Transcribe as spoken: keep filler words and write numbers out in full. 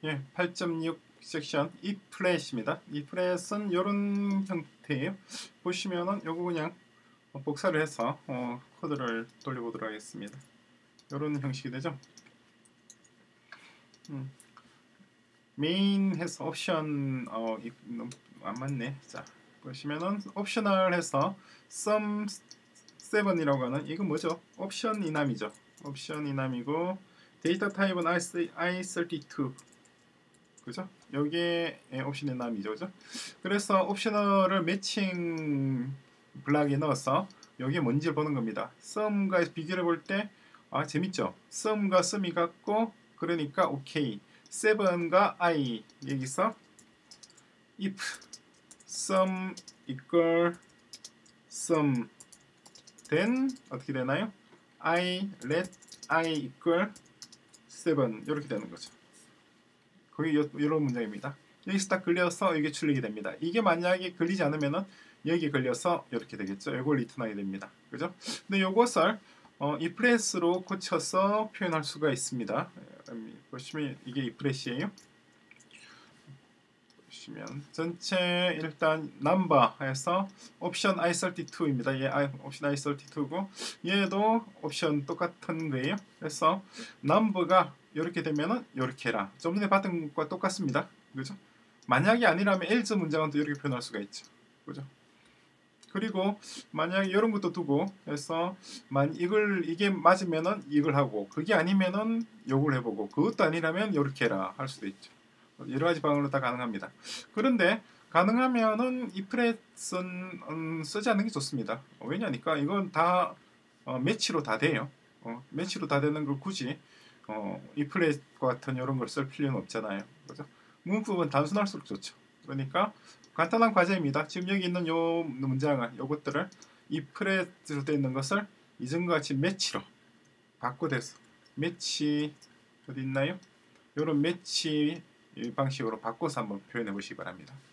예, 팔 점 육 섹션 이프렛입니다. 이프렛은 이런 형태예요. 보시면은 요거 그냥 복사를 해서 어, 코드를 돌려보도록 하겠습니다. 이런 형식이 되죠. 음. 메인 해서 옵션 어, 이, 안 맞네. 자 보시면은 옵셔널 해서 sum seven이라고 하는 이거 뭐죠? 옵션 이남이죠. 옵션 이남이고 데이터 타입은 아이 서티투 그죠? 여기에 옵션 이남이죠. 그죠? 그래서 옵셔널을 매칭 블락에 넣어서 여기에 뭔지를 보는 겁니다. sum과 비교를 볼 때 아 재밌죠? sum과 sum이 같고 그러니까 오케이. seven과 i 여기서 if sum equal sum then 어떻게 되나요? i let i equal seven 이렇게 되는 거죠. 거기 이런 문장입니다. 여기서 딱 걸려서 이게 출력이 됩니다. 이게 만약에 걸리지 않으면은 여기 걸려서 이렇게 되겠죠. 이걸 리턴하게 됩니다. 그죠? 근데 이것을 어, 이프렛으로 고쳐서 표현할 수가 있습니다. 보시면 이게 이프렛이에요. 보시면 전체 일단 넘버에서 옵션 아이 서티투입니다. 얘 옵션 아이 서티투고 얘도 옵션 똑같은 거예요. 그래서 넘버가 이렇게 되면은 이렇게 해라. 좀 전에 봤던 것과 똑같습니다. 그죠? 만약에 아니라면 else 문장은 또 이렇게 표현할 수가 있죠. 그죠? 그리고 만약에 이런 것도 두고 해서 만 이걸 이게 맞으면은 이걸 하고 그게 아니면은 요걸 해보고 그것도 아니라면 이렇게 해라 할 수도 있죠. 여러 가지 방법으로 다 가능합니다. 그런데 가능하면은 이프렛은 음, 쓰지 않는 게 좋습니다. 왜냐니까 이건 다 어, 매치로 다 돼요. 어, 매치로 다 되는 걸 굳이 어, 이프렛과 같은 이런 걸 쓸 필요는 없잖아요. 그죠? 문법은 단순할수록 좋죠. 그러니까 간단한 과제입니다. 지금 여기 있는 요 문장을 요것들을 이프렛으로 되어 있는 것을 이전과 같이 매치로 바꿔대서 매치 어디 있나요? 요런 매치 방식으로 바꿔서 한번 표현해 보시기 바랍니다.